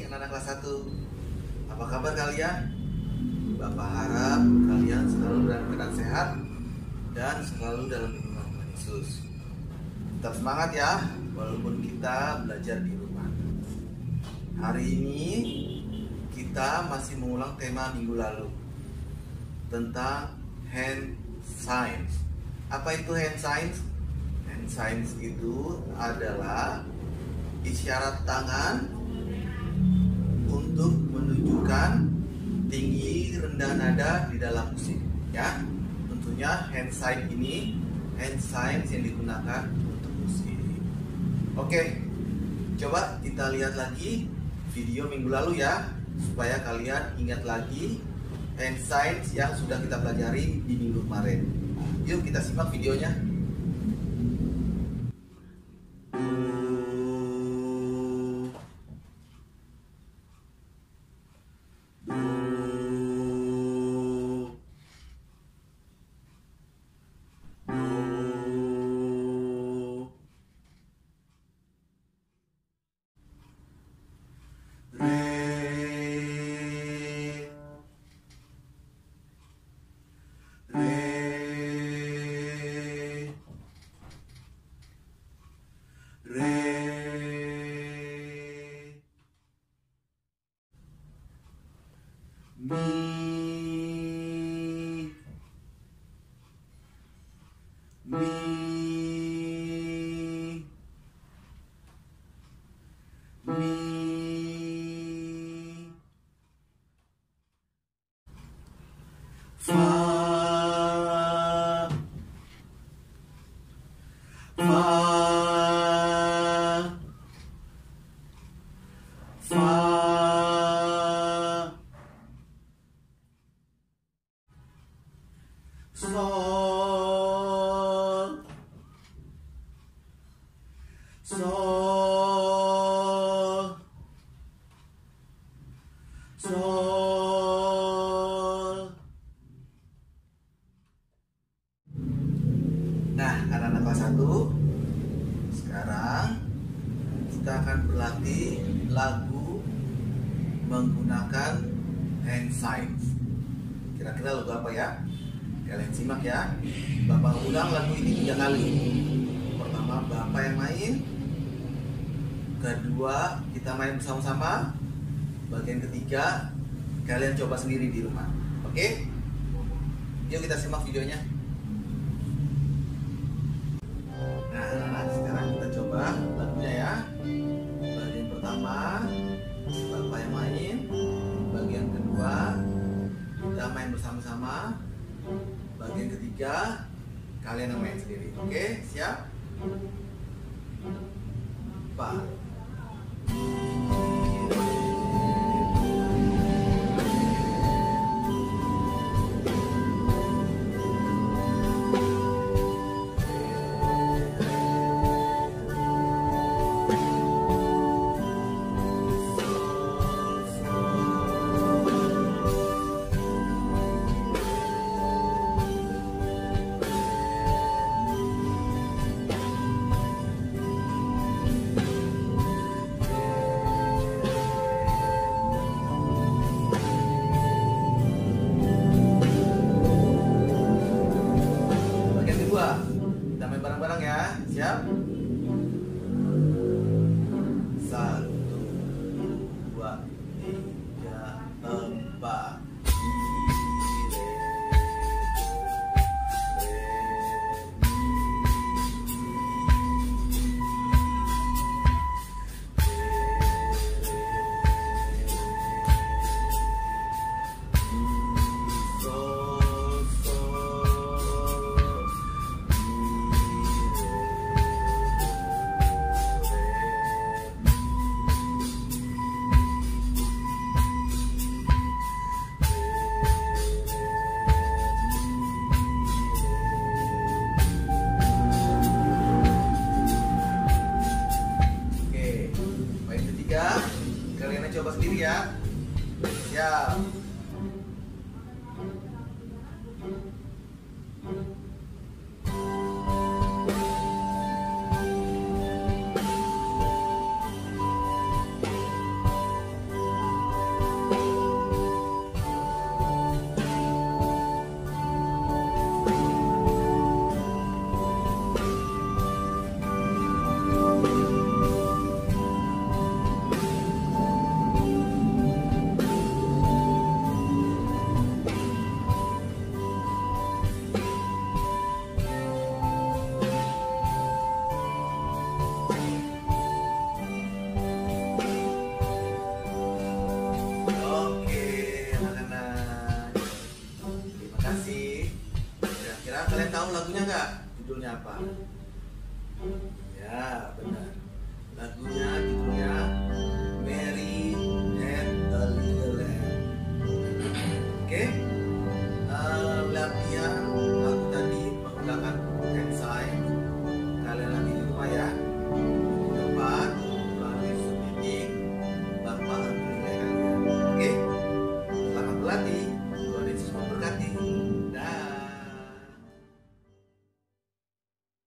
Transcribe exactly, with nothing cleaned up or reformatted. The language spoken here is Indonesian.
anak-anak kelas satu. Apa kabar kalian? Bapak harap kalian selalu dalam keadaan sehat dan selalu dalam lindungan Tuhan Yesus. Tetap semangat ya, walaupun kita belajar di rumah. Hari ini kita masih mengulang tema minggu lalu tentang hand signs. Apa itu hand signs? Hand signs itu adalah isyarat tangan untuk menunjukkan tinggi rendah nada di dalam musik, ya. Tentunya hand sign ini hand signs yang digunakan untuk musik. Oke, coba kita lihat lagi video minggu lalu ya, supaya kalian ingat lagi hand signs yang sudah kita pelajari di minggu kemarin. Yuk kita simak videonya. Nah, anak-anak kelas satu, sekarang kita akan berlatih lagu menggunakan hand signs. Kira-kira lagu apa ya? Kalian simak ya. Bapak ulang lagu ini tiga kali. Pertama Bapak yang main, kedua kita main bersama-sama, bagian ketiga kalian coba sendiri di rumah. Oke? Yuk kita simak videonya. Nah, sekarang kita coba lagunya ya. Bagian pertama Bapak yang main, bagian kedua kita main bersama-sama, bagian ketiga kalian yang main sendiri. Oke, siap? Pak. Kita main bareng-bareng ya, siap? Satu, dua, tiga, empat. Kalian coba sendiri ya. Siap. apa?